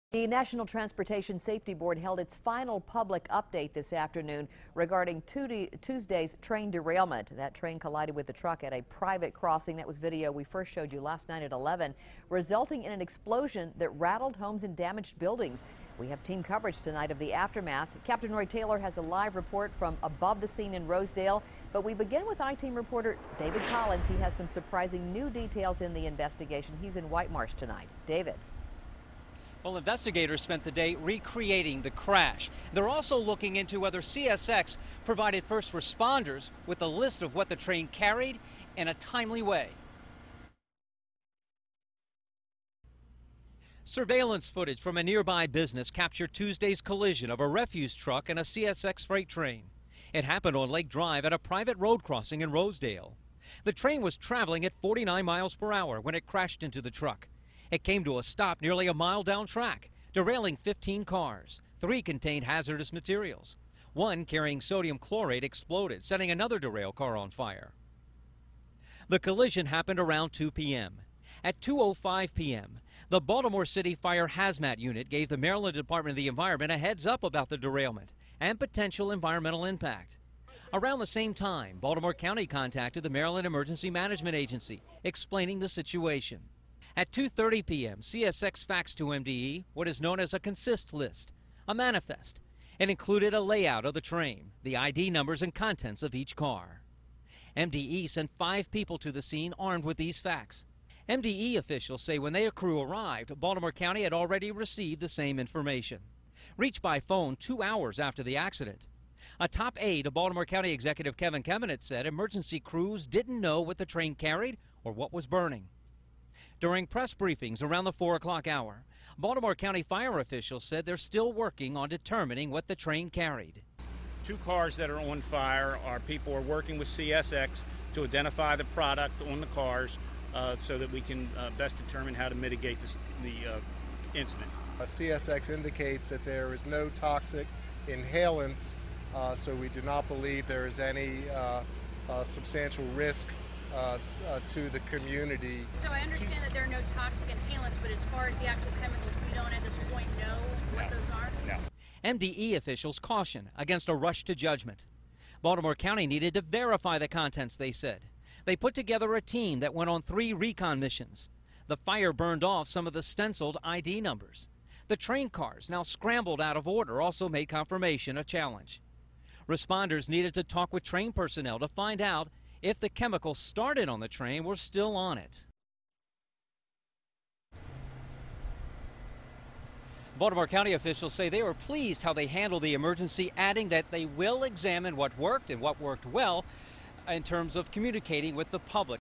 The National Transportation Safety Board held its final public update this afternoon regarding Tuesday's train derailment. That train collided with the truck at a private crossing. That was video we first showed you last night at 11, resulting in an explosion that rattled homes and damaged buildings. We have team coverage tonight of the aftermath. Captain Roy Taylor has a live report from above the scene in Rosedale. But we begin with I-Team reporter David Collins. He has some surprising new details in the investigation. He's in White Marsh tonight. David. Well, investigators spent the day recreating the crash. They're also looking into whether CSX provided first responders with a list of what the train carried in a timely way. Surveillance footage from a nearby business captured Tuesday's collision of a refuse truck and a CSX freight train. It happened on Lake Drive at a private road crossing in Rosedale. The train was traveling at 49 miles per hour when it crashed into the truck. It came to a stop nearly a mile down track, derailing 15 cars. 3 contained hazardous materials. 1 carrying sodium chlorate exploded, setting another derailed car on fire. The collision happened around 2 p.m. At 2:05 p.m., the Baltimore City Fire Hazmat Unit gave the Maryland Department of the Environment a heads up about the derailment and potential environmental impact. Around the same time, Baltimore County contacted the Maryland Emergency Management Agency, explaining the situation. At 2:30 p.m., CSX faxed to MDE what is known as a consist list, a manifest. It included a layout of the train, the ID numbers and contents of each car. MDE sent 5 people to the scene armed with these facts. MDE officials say when their crew arrived, Baltimore County had already received the same information. Reached by phone 2 hours after the accident. A top aide to Baltimore County Executive Kevin Kemenett said emergency crews didn't know what the train carried or what was burning. During press briefings around the 4 o'clock hour, Baltimore County fire officials said they're still working on determining what the train carried. 2 cars that are on fire, people are working with CSX to identify the product on the cars so that we can best determine how to mitigate the incident. CSX indicates that there is no toxic inhalants, so we do not believe there is any substantial risk to the community. So I understand that there are no toxic inhalants, but as far as the actual chemicals, we don't at this point know what those are? No. MDE officials caution against a rush to judgment. Baltimore County needed to verify the contents, they said. They put together a team that went on 3 recon missions. The fire burned off some of the stenciled ID numbers. The train cars, now scrambled out of order, also made confirmation a challenge. Responders needed to talk with train personnel to find out if the chemicals started on the train were still on it. Baltimore County officials say they were pleased how they handled the emergency, adding that they will examine what worked and what worked well in terms of communicating with the public.